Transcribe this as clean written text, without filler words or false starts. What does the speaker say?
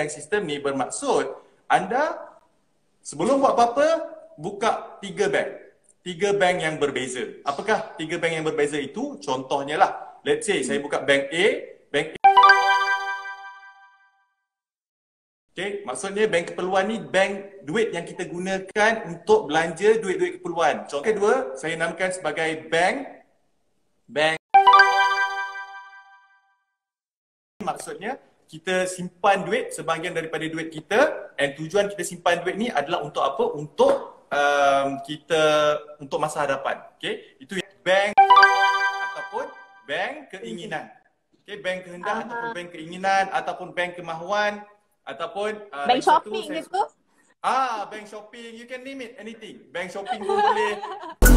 bank system ni bermaksud anda sebelum buat apa-apa, buka 3 bank. 3 bank yang berbeza. Apakah 3 bank yang berbeza itu? Contohnya lah, let's say saya buka bank A, bank A. Okay, maksudnya bank keperluan ni bank duit yang kita gunakan untuk belanja duit-duit keperluan. Contoh kedua, saya namakan sebagai bank maksudnya kita simpan duit sebahagian daripada duit kita, dan tujuan kita simpan duit ni adalah untuk apa? Untuk untuk masa hadapan. Okay, itu bank ataupun bank keinginan. Okay, bank kehendak ataupun bank keinginan ataupun bank kemahuan ataupun bank shopping gitu. bank shopping, you can name it anything. Bank shopping pun boleh.